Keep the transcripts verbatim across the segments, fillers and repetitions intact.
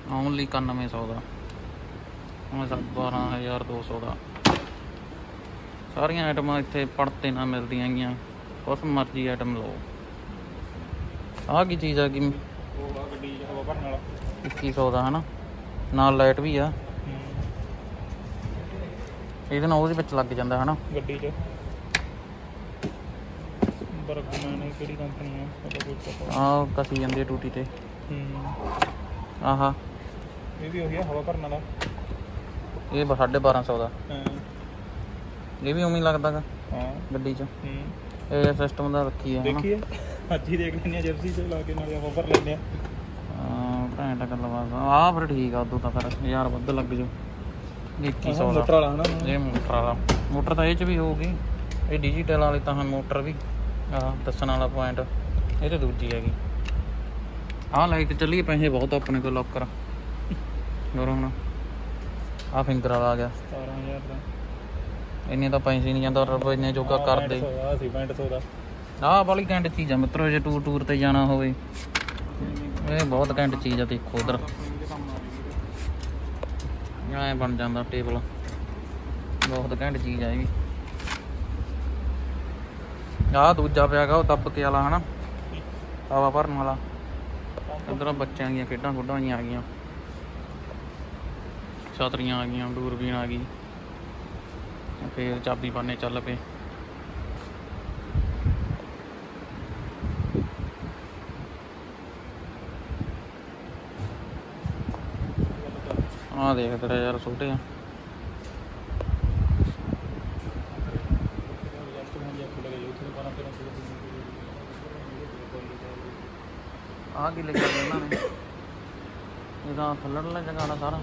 Only इक्यानवे सौ का बारह हज़ार दो सौ का। सारिया आइटम इतने पड़ते ना मिलती हैं, कुछ मर्जी आइटम लो। आ की चीज़ आ कि इक्की सौ का है ना, नाल लाइट भी आ ये लग जाता है ना गड्डी च। हाँ कसी जाती है टूटी ते आहा ये भी हो गया हवा भरने वाला, ये साढ़े बारह सौ का। ये भी उम्मीद लगता है गड्डी च ये सिस्टम का रखी है। देखिए ਅੱਜ ਹੀ ਦੇਖ ਲੈਂਦੇ ਆ ਜਰਸੀ ਤੇ ਲਾ ਕੇ ਨਾਲ ਹਵਾ ਭਰ ਲੈਂਦੇ ਆ। ਹਾਂ ਘੈਂਟ ਗੱਲਬਾਤ ਆ ਫਿਰ ਠੀਕ ਆ। ਉਦੋਂ ਤਾਂ ਫਿਰ ਹਜ਼ਾਰ ਵੱਧ ਲੱਗ ਜਾਓ। ਇੱਕੀ ਸੌ ਦਾ ਮੋਟਰ ਵਾਲਾ ਹੈ ਨਾ, ਇਹ ਮੋਟਰ ਵਾਲਾ ਮੋਟਰ ਤਾਂ ਇਹ 'ਚ ਵੀ ਹੋਊਗੀ। ਇਹ ਡਿਜੀਟਲ ਵਾਲੀ ਤਾਂ ਮੋਟਰ ਵੀ ਆਹ ਦੱਸਣ ਵਾਲਾ ਪੁਆਇੰਟ ਇਹ ਤਾਂ ਦੂਜੀ ਹੈਗੀ। ਆਹ ਲਾਈਟ ਚੱਲੀ ਪੈਸੇ ਬਹੁਤ ਆਪਣੇ ਕੋਲ ਲੋਕਰ ਹੋਰ ਹੁਣ ਆਹ ਫਿੰਗਰ ਵਾਲਾ ਆ ਗਿਆ ਸਤਾਰਾਂ ਹਜ਼ਾਰ ਦਾ। ਇੰਨੇ ਤਾਂ ਪੈਸੇ ਨਹੀਂ ਜਾਂਦਾ ਰੱਬ ਇੰਨੇ ਜੋਗਾ ਕਰਦੇ। ਆਹ ਸੀ ਪੈਂਹਠ ਸੌ ਦਾ। ਆਹ ਵਾਲੀ ਘੈਂਟ ਚੀਜ਼ ਆ ਮਿੱਤਰੋ, ਜੇ ਟੂਰ ਟੂਰ ਤੇ ਜਾਣਾ ਹੋਵੇ ਇਹ ਬਹੁਤ ਘੈਂਟ ਚੀਜ਼ ਆ। ਦੇਖੋ ਉਧਰ ਐ ਬਣ ਜਾਂਦਾ ਟੇਬਲ, ਬਹੁਤ ਘੈਂਟ ਚੀਜ਼ ਆ ਇਹ ਵੀ। ਆਹ ਦੂਜਾ ਪਿਆ ਗਾ ਉਹ ਦੱਬਕੇ ਵਾਲਾ ਹੈ ਨਾ, ਹਵਾ ਭਰਨ ਵਾਲਾ। ਇੱਧਰ ਬੱਚਿਆਂ ਦੀਆਂ ਖੇਡਾਂ ਖੁੱਡਾਂ ਆ ਗਈਆਂ, ਛਤਰੀਆਂ ਆ ਗਈਆਂ, ਦੂਰਬੀਨ ਆ ਗਈ, ਫਿਰ ਚਾਬੀ ਪਾਨੇ ਚੱਲ ਪਏ। ਆਹ ਦੇਖ ਤੇਰਾ ਯਾਰ ਛੋਟੇ ਆ ਆ ਕੀ ਲਿਖਿਆ ਇਹਨਾਂ ਨੇ, ਇਹਦਾ ਥੱਲੜਲਾ ਜਗ੍ਹਾ ਸਾਰਾ।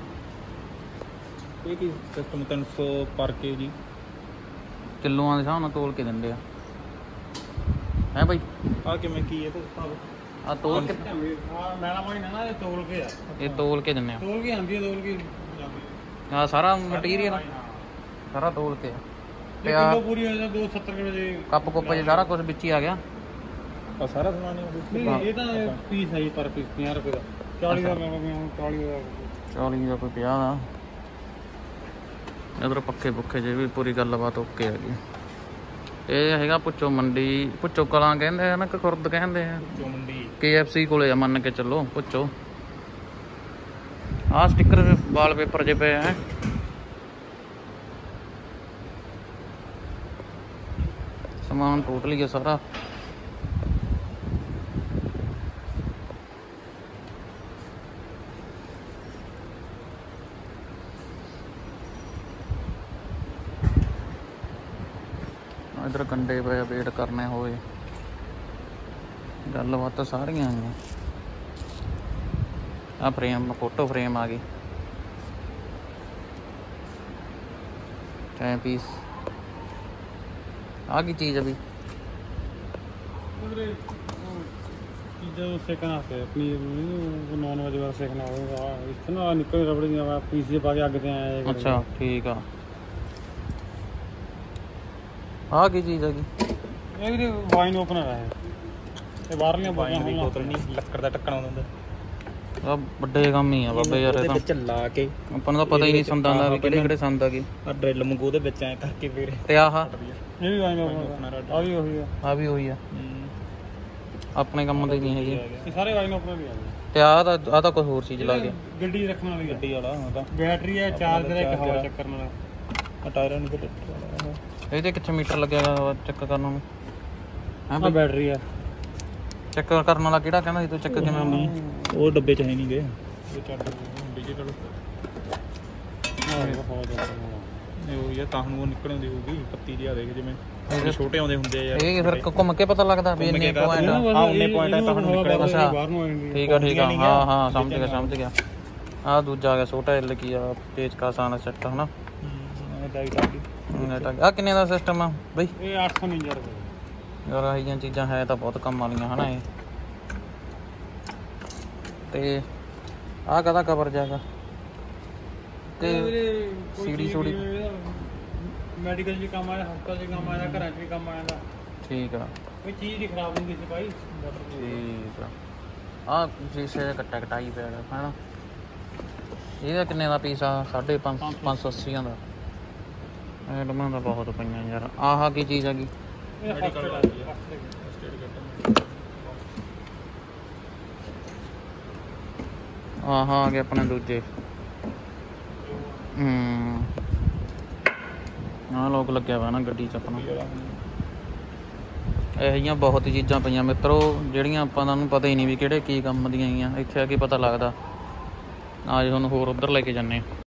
ਇਹ ਕੀ ਸਿਸਟਮ ਤਿੰਨ ਸੌ ਪਰ ਕੇ ਜੀ ਕਿਲੋਆਂ ਦੇ ਹਿਸਾਬ ਨਾਲ ਤੋਲ ਕੇ ਦਿੰਦੇ ਆ ਹੈ ਬਾਈ। ਆ ਕਿਵੇਂ ਕੀ ਹੈ ਆ ਤੋਲ ਕੇ ਮੈਲਾ ਪਾਣੀ ਨਾ ਇਹ ਤੋਲ ਕੇ ਆ, ਇਹ ਤੋਲ ਕੇ ਦਿੰਦੇ ਆ। ਤੋਲ ਕੇ ਆਉਂਦੀ ਹੈ, ਤੋਲ ਕੇ ਆ ਸਾਰਾ ਮਟੀਰੀਅਲ ਸਾਰਾ ਤੋਲ ਕੇ ਤੇ ਆ ਪੂਰੀ ਹੋ ਜਾਂਦਾ ਦੋ ਸੌ ਸੱਤਰ ਕਿਲੋ ਕੱਪ ਕੁੱਪ ਜੇ ਸਾਰਾ ਕੁਝ ਵਿੱਚ ਹੀ ਆ ਗਿਆ। ਆ ਸਾਰਾ ਸਮਾਨ ਨਹੀਂ ਇਹ ਤਾਂ ਪੀਸ ਹੈ ਜੀ ਪਰ ਪੀਸ ਪੰਜਾਹ ਰੁਪਏ ਦਾ। ਚਾਲੀ ਦਾ ਚਾਲੀ ਦਾ ਚਾਲੀ ਦਾ ਕੋਈ ਪੰਜਾਹ ਦਾ। ਇੱਧਰ ਪੱਖੇ ਪੁੱਖੇ ਜੇ ਵੀ ਪੂਰੀ ਗੱਲਬਾਤ ਓਕੇ ਹੈਗੀ। ਇਹ ਹੈਗਾ ਭੁੱਚੋ ਮੰਡੀ, ਭੁੱਚੋ ਕਲਾਂ ਕਹਿੰਦੇ ਆ ਨਾ ਕਿ ਖੁਰਦ ਕਹਿੰਦੇ ਆ। ਕੇ ਐਫ ਸੀ ਕੋਲੇ ਆ ਮੰਨ ਕੇ ਚੱਲੋ ਭੁੱਚੋ। ਆਹ ਸਟਿੱਕਰ ਵਾਲ ਪੇਪਰ ਜੇ ਪਏ ਹੈ। ਸਮਾਨ ਟੋਟਲੀ ਹੈ ਸਾਰਾ। इधर कंडे पे वेट करने होए गलबात सारिया आईया। आ फ्रेम फोटो फ्रेम आ गई, टाइम पीस आ गई चीज़ अभी सेकना अपनी नॉन वेज वाला सेकना होगा निकल रबड़ी पीस पा के अग आए। अच्छा ठीक है। आ की चीज़ है ये वाइन ओपनर है, ये बाहरली वाइन दी बोतल नहीं लक्कड़ दा ढक्कन होंदा। आ बड़े काम ही आ बाबे यार, ਇਹ ਤਾਂ ਲਾ ਕੇ ਆਪਾਂ ਨੂੰ ਤਾਂ ਪਤਾ ਹੀ ਨਹੀਂ ਸੰਦਾਂ ਦਾ ਵੀ ਕਿਹੜੇ ਕਿਹੜੇ ਸੰਦ ਆ ਗਏ। ਆ ਡਰਿਲ ਮੰਗੂ ਦੇ ਵਿੱਚ ਐ ਕਰਕੇ ਫੇਰ ਤੇ ਆਹ ਇਹ ਵੀ ਵਾइन ओपनर ਆ ਵੀ ਉਹੀ ਆ ਆ ਵੀ ਉਹੀ ਆ ਆਪਣੇ ਕੰਮ ਦੇ ਨਹੀਂ ਹੈਗੇ ਇਹ ਸਾਰੇ वाइन ओपनर ਵੀ ਆ ਗਏ। ਤੇ ਆ ਤਾਂ ਆ ਤਾਂ ਕੋਈ ਹੋਰ ਚੀਜ਼ ਲਾ ਕੇ ਗੱਡੀ ਰੱਖਣ ਵਾਲੀ ਗੱਡੀ ਵਾਲਾ ਹੁੰਦਾ ਬੈਟਰੀ ਹੈ ਚਾਰਜਰ ਹੈ ਹਵਾ ਚੱਕਰ ਵਾਲਾ ਆ ਟਾਇਰਾਂ ਨੂੰ ਤੇ ਇਹਦੇ ਕਿੱਥੇ ਮੀਟਰ ਲੱਗਿਆ ਚੈੱਕ ਕਰਨ ਨੂੰ ਹਾਂ ਬੈਟਰੀ ਆ ਚੈੱਕ ਕਰਨ ਵਾਲਾ ਕਿਹੜਾ ਕਹਿੰਦਾ ਸੀ ਤੂੰ ਚੈੱਕ ਕਿਵੇਂ ਹੁੰਦਾ ਉਹ ਡੱਬੇ ਚ ਹੈ ਨਹੀਂ ਗਏ ਉਹ ਚੱਲ ਡਿਜੀਟਲ ਉਹ ਇਹ ਤਾਂ ਹੁਣ ਉਹ ਨਿਕਲਣ ਦੀ ਹੋਊਗੀ ਪੱਤੀ ਜਿਹਾ ਦੇਖ ਜਿਵੇਂ ਛੋਟੇ ਆਉਂਦੇ ਹੁੰਦੇ ਆ ਯਾਰ। ਇਹ ਫਿਰ ਘੁੰਮ ਕੇ ਪਤਾ ਲੱਗਦਾ ਵੀ ਇੰਨੇ ਪੁਆਇੰਟ ਆ ਉਹਨੇ ਪੁਆਇੰਟ ਆ ਤਾਂ ਹੁਣ ਨਿਕਲਿਆ ਅੱਛਾ ਠੀਕ ਆ ਠੀਕ ਆ ਹਾਂ ਹਾਂ ਸਮਝ ਗਿਆ ਸਮਝ ਗਿਆ। ਆ ਦੂਜਾ ਆ ਗਿਆ ਛੋਟਾ ਐਲ ਕੀ ਆ ਪੇਚ ਕਾਸਾਨਾ ਸੈੱਟ ਹਨਾ ਆ ਕਿੰਨੇ ਦਾ ਸਿਸਟਮ ਆ ਬਈ? ਇਹ ਅੱਠ ਸੌ ਉਣੰਜਾ ਰੁਪਏ ਯਾਰ। ਆਹ ਜਿਹੀਆਂ ਚੀਜ਼ਾਂ ਹੈ ਤਾਂ ਬਹੁਤ ਕੰਮ ਵਾਲੀਆਂ ਹਨਾ ਇਹ। ਤੇ ਆਹ ਕਾਹਦਾ ਕਵਰ ਜਾਗਾ ਤੇ ਸੀੜੀ ਸੂੜੀ ਮੈਡੀਕਲ ਜੀ ਕੰਮ ਆਇਆ, ਹਸਪਤਾਲ ਜੀ ਕੰਮ ਆਇਆ, ਘਰਾਂ 'ਚ ਵੀ ਕੰਮ ਆਇਆ। ਠੀਕ ਆ ਕੋਈ ਚੀਜ਼ ਨਹੀਂ ਖਰਾਬ ਹੁੰਦੀ ਸੀ ਭਾਈ। ਠੀਕ ਆ ਆਹ ਸ਼ੀਸ਼ੇ ਦਾ ਕੱਟਾ ਕਟਾਈ ਪਿਆ ਹੈ ਨਾ ਇਹਦਾ ਕਿੰਨੇ ਦਾ ਪੀਸ ਆ? ਸਾਢੇ ਪੰਜ ਪੰਜ ਸੌ ਅੱਸੀਆਂ ਦਾ। ਐਟਮਾਂ ਤਾਂ ਬਹੁਤ ਪਈਆਂ ਯਾਰ। ਆਹ ਕੀ ਚੀਜ਼ ਹੈਗੀ? ਆਹ ਆ ਗਏ ਆਪਣੇ ਦੂਜੇ। ਹੂੰ ਆਹ ਲੋਕ ਲੱਗਿਆ ਵਾ ਨਾ ਗੱਡੀ 'ਚ ਆਪਣਾ। ਇਹੋ ਜਿਹੀਆਂ ਬਹੁਤ ਚੀਜ਼ਾਂ ਪਈਆਂ ਮਿੱਤਰੋ, ਜਿਹੜੀਆਂ ਆਪਾਂ ਤੁਹਾਨੂੰ ਪਤਾ ਹੀ ਨਹੀਂ ਵੀ ਕਿਹੜੇ ਕੀ ਕੰਮ ਦੀਆਂ ਆਈਆਂ। ਇੱਥੇ ਆ ਕੇ ਪਤਾ ਲੱਗਦਾ। ਅੱਜ ਤੁਹਾਨੂੰ ਹੋਰ ਉੱਧਰ ਲੈ ਕੇ ਜਾਂਦੇ ਹਾਂ।